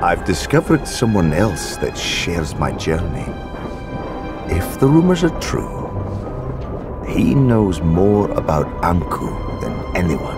I've discovered someone else that shares my journey. If the rumors are true, he knows more about Anku than anyone.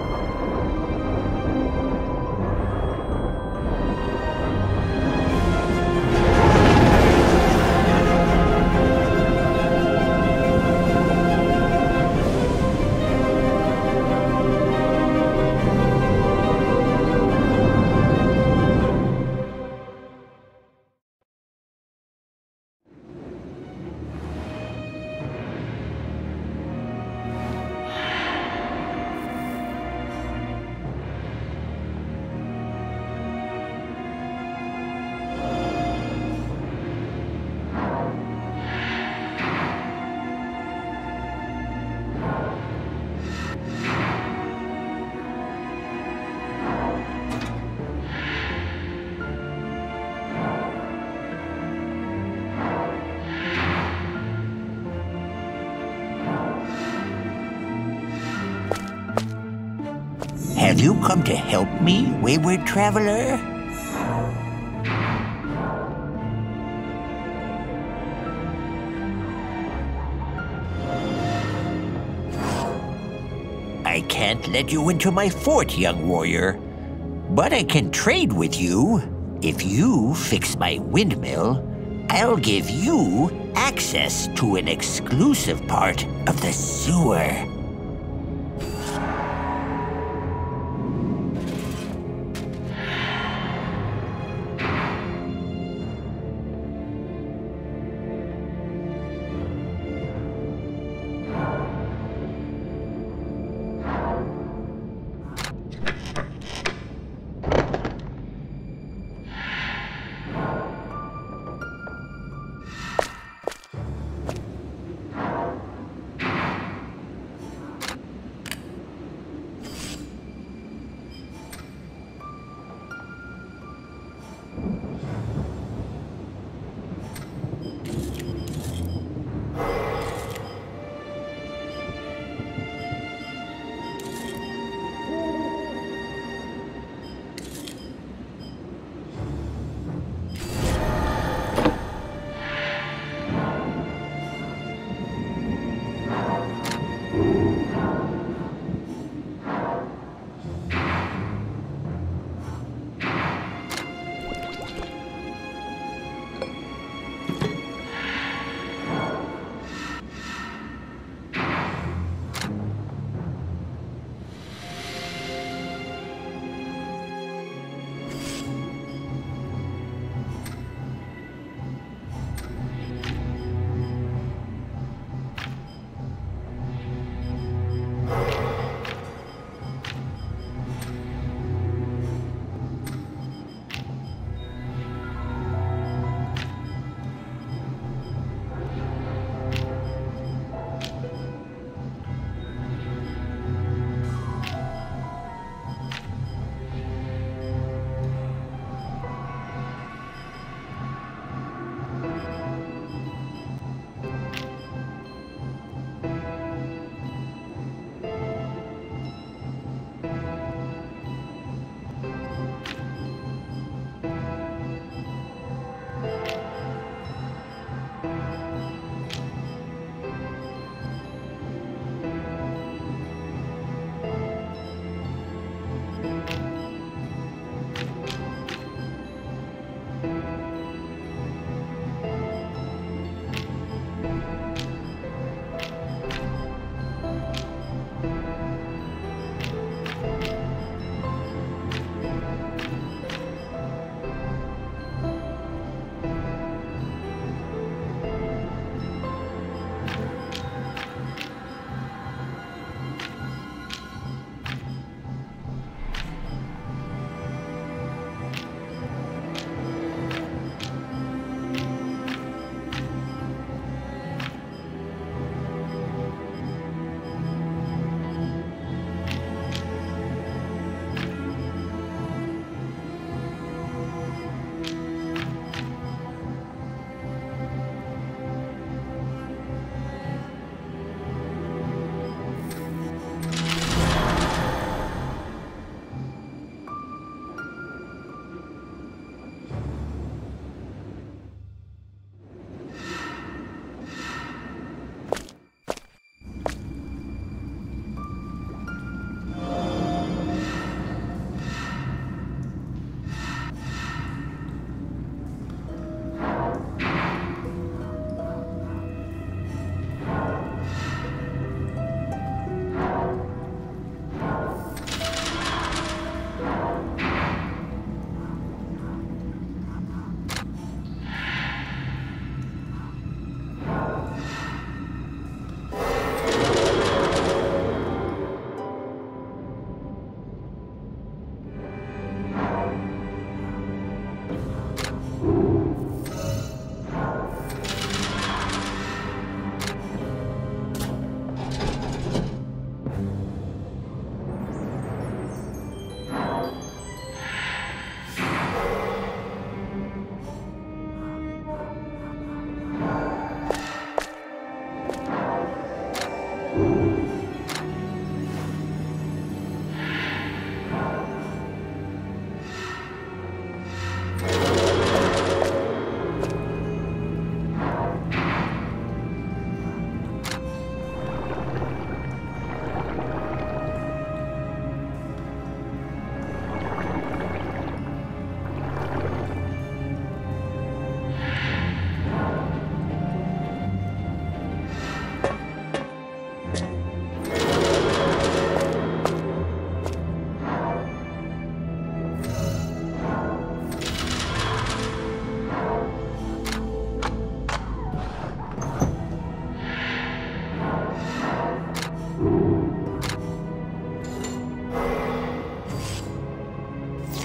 Have you come to help me, wayward traveler? I can't let you into my fort, young warrior, but I can trade with you. If you fix my windmill, I'll give you access to an exclusive part of the sewer.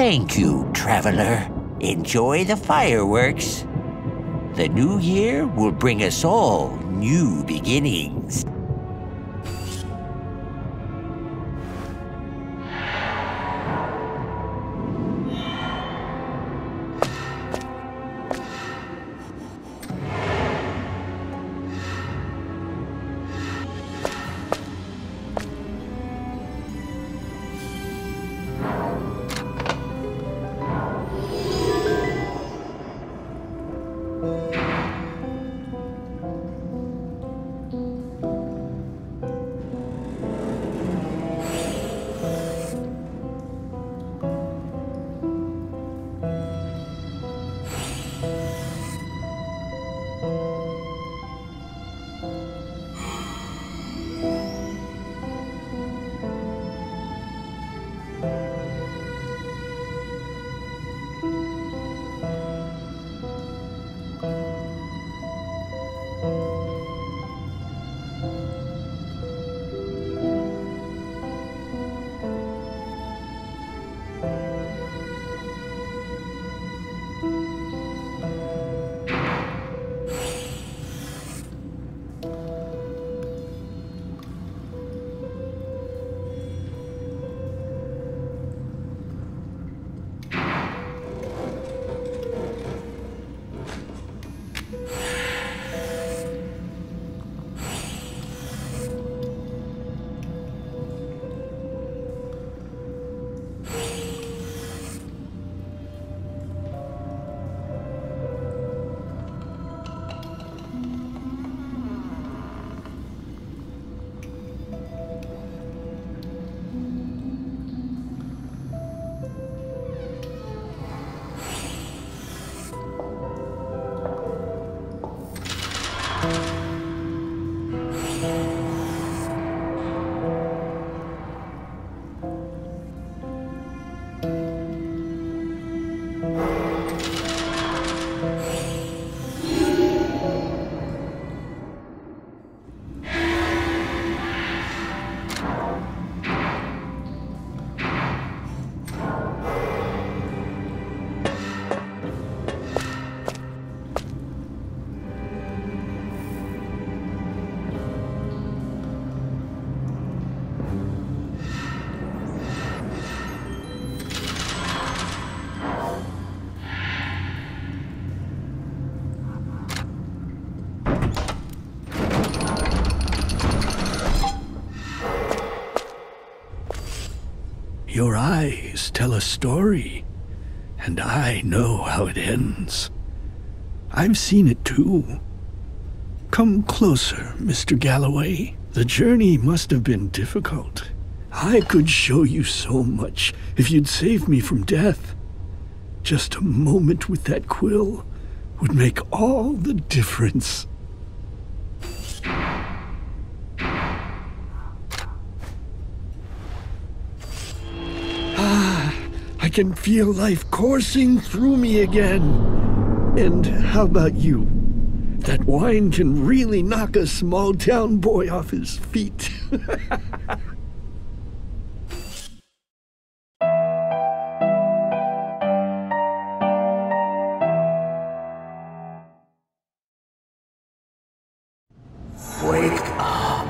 Thank you, traveler. Enjoy the fireworks. The new year will bring us all new beginnings. Your eyes tell a story, and I know how it ends. I've seen it too. Come closer, Mr. Galloway. The journey must have been difficult. I could show you so much if you'd save me from death. Just a moment with that quill would make all the difference. I can feel life coursing through me again. And how about you? That wine can really knock a small-town boy off his feet. Wake up.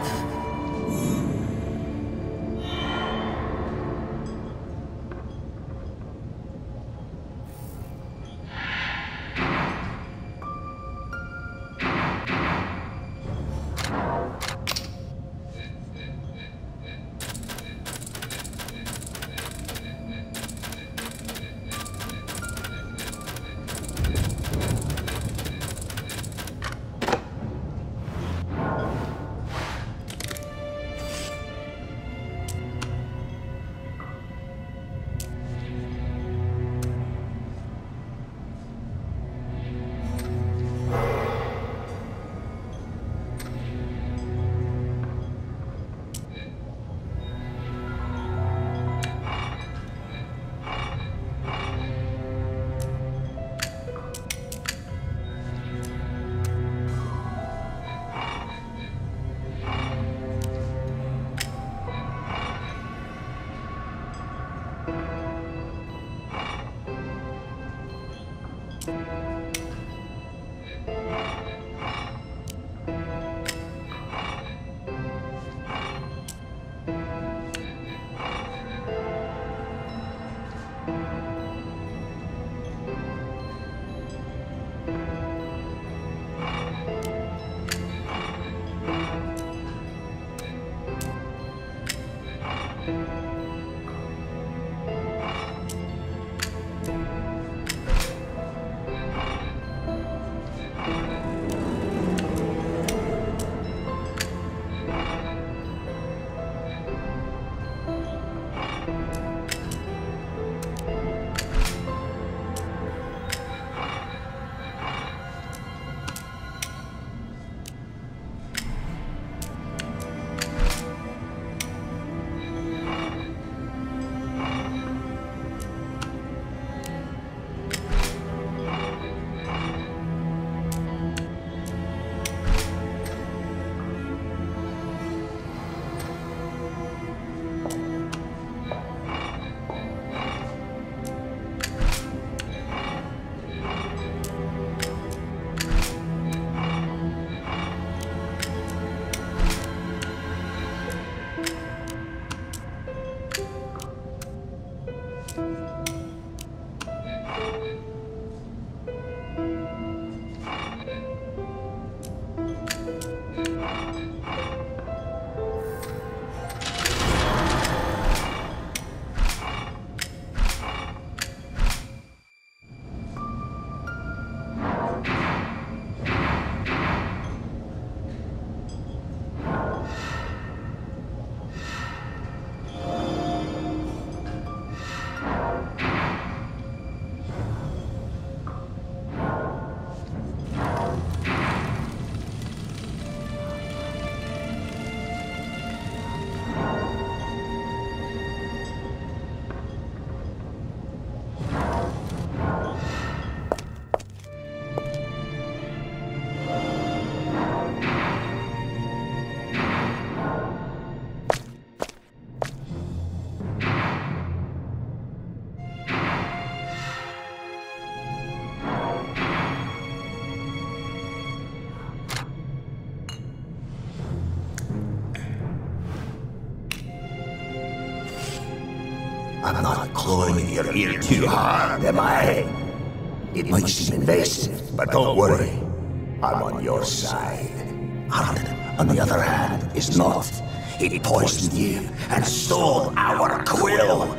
I'm not clawing your ear too hard, am I? It might seem invasive, but don't worry. I'm on your side. Arden, on the other hand, is not. He poisoned you and stole our quill.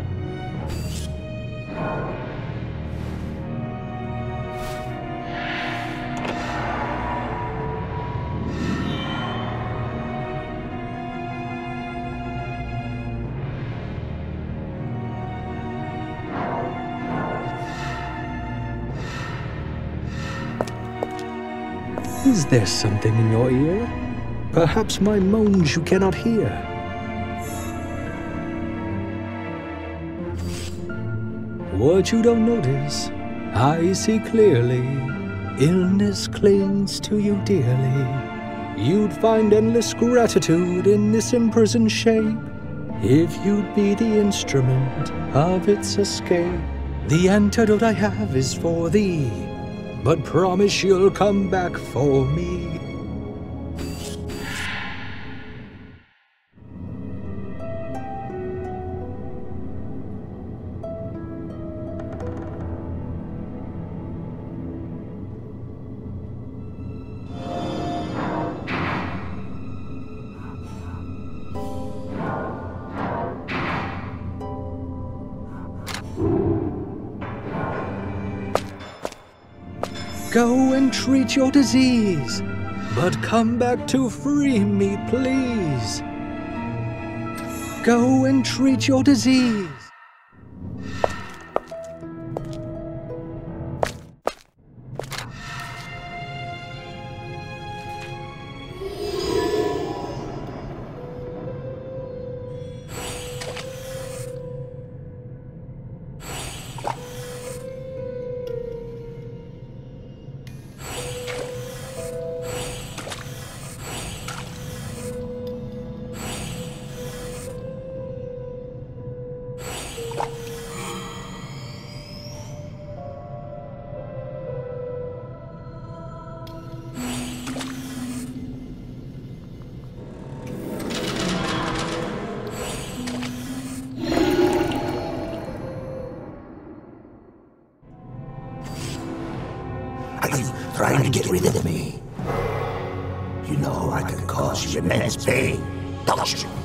Is there something in your ear? Perhaps my moans you cannot hear. What you don't notice, I see clearly. Illness clings to you dearly. You'd find endless gratitude in this imprisoned shape if you'd be the instrument of its escape. The antidote I have is for thee, but promise you'll come back for me. Go and treat your disease, but come back to free me, please. Go and treat your disease. Are you trying to get rid of me? You know I can cause you immense pain, don't you?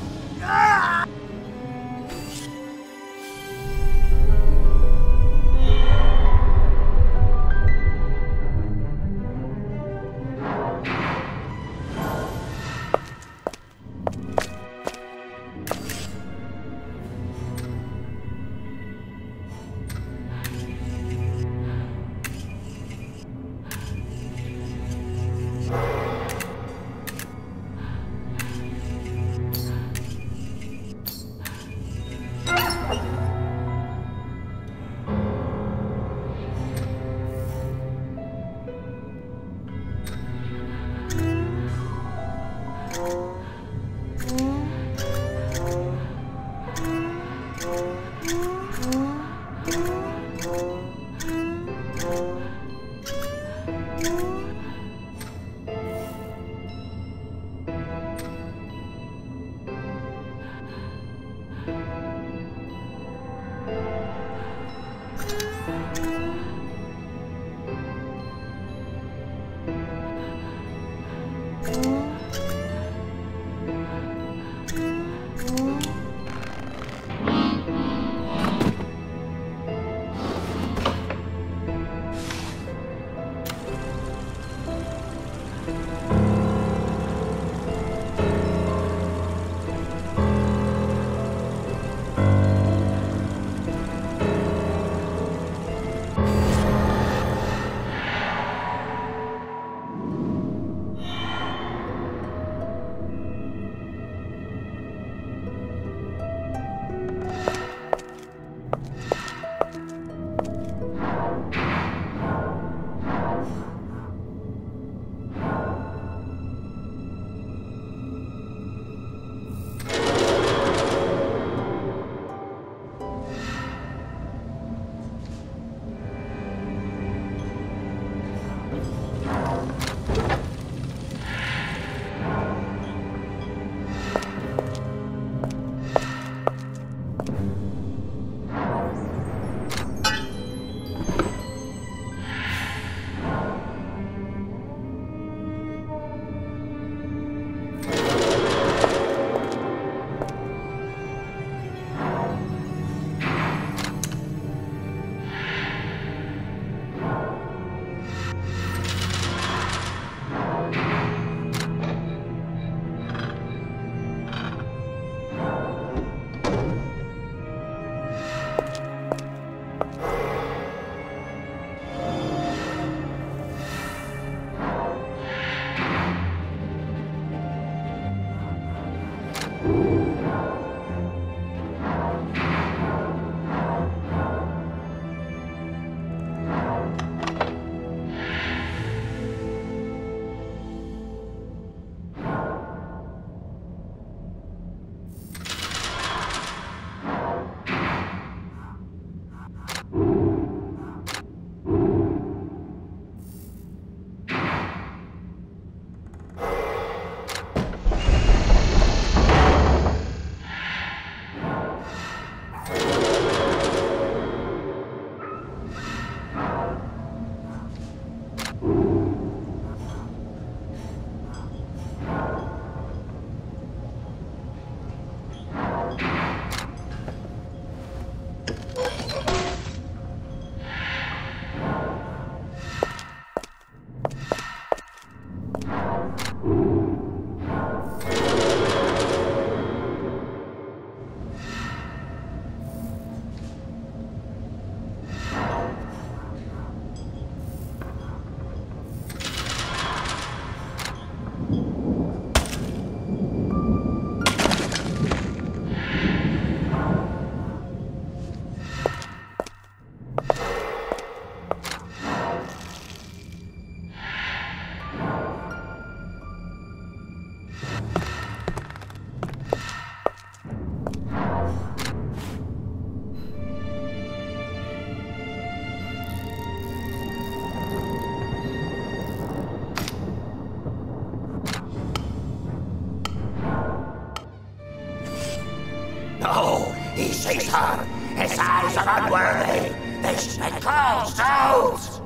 No, he sees her. His eyes are unworthy. They spit cold souls.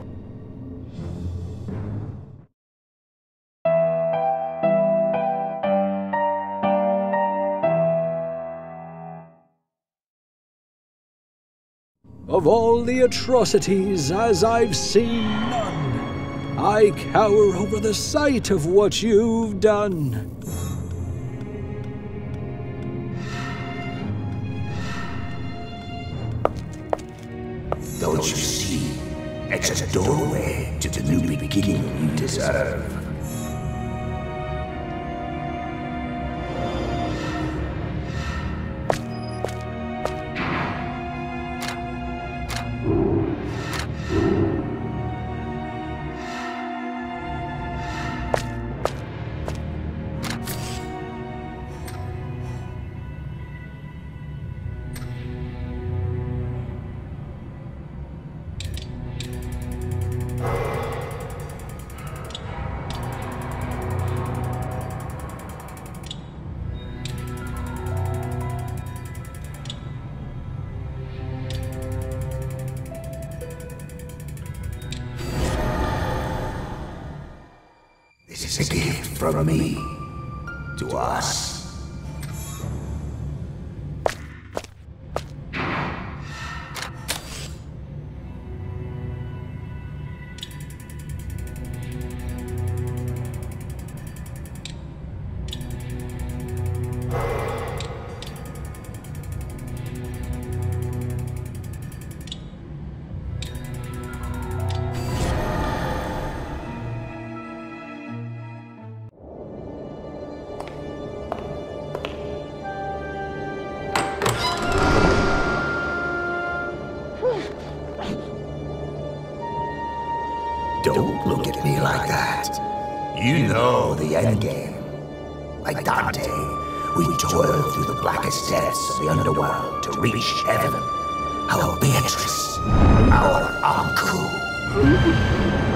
Of all the atrocities as I've seen none, I cower over the sight of what you've done. Don't you see? It's a doorway to the new beginning you deserve. This is a gift from me to us. Don't look at me like that. You know the endgame. Like Dante, we toil through the blackest depths of the underworld to reach heaven. Our Beatrice, our Ankou.